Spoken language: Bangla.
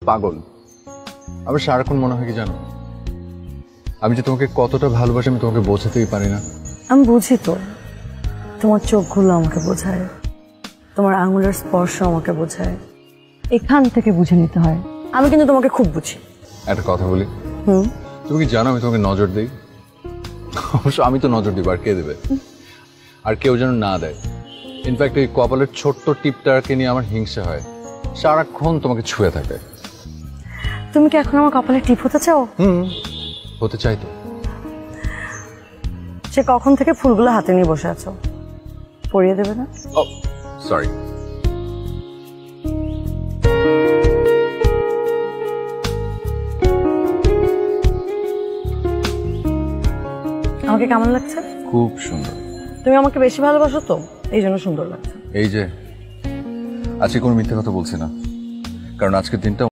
পাগল। আবার সারাক্ষণ মনে হয় কি জানো, আমি যে তোমাকে কতটা ভালোবাসি আমি তোমাকে বোঝাতেই পারি না। আমি বুঝি তো, তোমার চোখগুলো আমাকে বোঝায়, তোমার আঙুলের স্পর্শ আমাকে বোঝায়, এখান থেকে বুঝে নিতে হয়। আমি কিন্তু তোমাকে খুব বুঝি। একটা কথা বলি, তুমি কি জানো আমি তোমাকে নজর দিই? অবশ্য আমি তো নজর দিব, আর কে দেবে? আর কেউ যেন না দেয়। ইনফ্যাক্ট এই কপালের ছোট্ট টিপটাকে নিয়ে আমার হিংসা হয়, সারাক্ষণ তোমাকে ছুঁয়ে থাকে। তুমি কি এখন আমার কপালে টিপ হতে চাও? হতে চাই তো। সে কখন থেকে ফুলগুলো হাতে নিয়ে বসে আছো, পরিয়ে দেবে না? ও সরি। আমাকে কেমন লাগছে? খুব সুন্দর। তুমি আমাকে বেশি ভালোবাসো তো, এই জন্য সুন্দর লাগছে। এই যে আজকে কোনো মিথ্যে কথা বলছি না, কারণ আজকের দিনটা